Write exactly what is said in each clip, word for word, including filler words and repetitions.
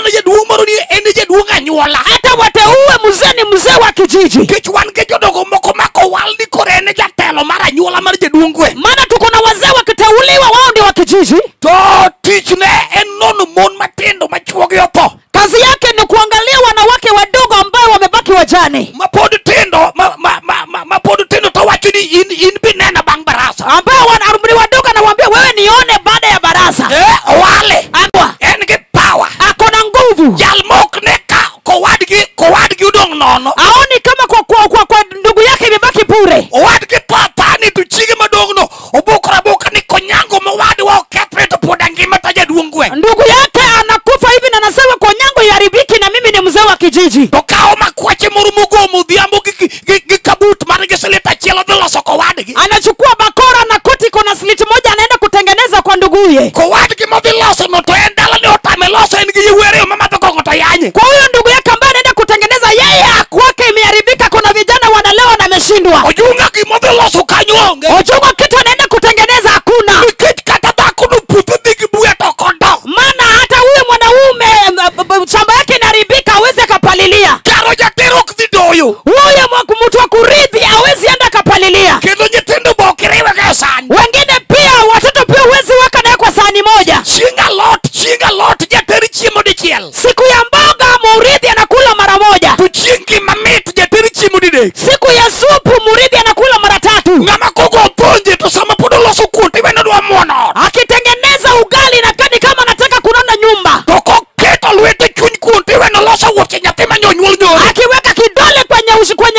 mana jaduong moro ni en jaduong anyuola. Hata wateue mzee ni mzee wa kijiji. Kichwan ke jodogo moko mako waldi korene jatelo mara anyuola mar jaduong gwe. Maana tuko na wazee wakiteuliwa wao ndio wa kijiji. To tichne en nono mon matindo machuogi opo. Kazi yake ni kuangalia wanawake wadogo ambao wamebaki wajane. Mapod tindo ma ma ma mapod tindo to wacho ni in in binena bang barasa. Ambao wanarudi wadogo na waambia wewe nione baada ya baraza. Eh wale. Ambwa En ge power. Akona nguvu. Jal mok ne ka ko wadgi ko wadgi udong nono. Aoni kama kwa kwa kwa, kwa ndugu yake imebaki bure. Wadgi papa ni tuchige madongno. Obukra boka ni konyango mawadi wa ketre to podangima ta jaduong gwe. Ndugu yake anakufa hivi na anasema konyango iharibiki na mimi ni mzee wa kijiji. To kao makwache murumugo mudhiambo gi kabut marige seleta chelo de loso ko wadgi. Anachukua bakora na koti kona sliti moja anaenda kutengeneza kwa nduguye. Ko wadgi mo loso no to endala ni otame loso en gi were mama to ko to yanye. Kwa huyo ndugu yake ambaye anaenda kutengeneza yeye akwake imeharibika, kuna vijana wanalewa na ameshindwa. Ojunga gi mo loso kanyonge. Ojunga kitu anaenda kutengeneza hakuna. Nikit kata takunu putu digi buya to kondo. Maana hata huyo mwanaume shamba yake inaharibika hawezi kapalilia. Karo jatero kidoyo. Huyo mtu wa kurithi hawezi enda kapalilia. Kendo nyitendo bokirewe kesani. Wengine pia watoto pia huwezi waka naye kwa sahani moja. Chinga lot, chinga lot jateri chiemo dichiel. Siku ya mboga murithi anakula mara moja. Tu chingi mamit jateri chiemo didek. Siku ya supu murithi anakula mara tatu. Ngama kogo ponje to sama podo loso kunti wena dwa muono. Akitengeneza ugali na kani kama anataka kunona nyumba. Toko keto lwete chuny kunti wena loso woche nyathi manyonyuol nyori. Akiweka kidole kwenye ushi kwenye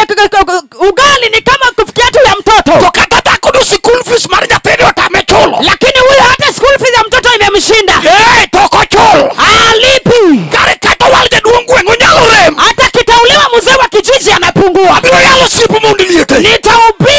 ugali ni kama kufikia tu ya mtoto. To kata takodo school fees mar nyathi otame chulo. Lakini huyo hata school fees ya mtoto imemshinda. Eh toko chulo. Alipi. Kare kato wal jaduong gwe ngonyalo rem. Hata kitauliwa mzee wa kijiji anapungua. Abiro yalo sipu mundi liete. Nitaubi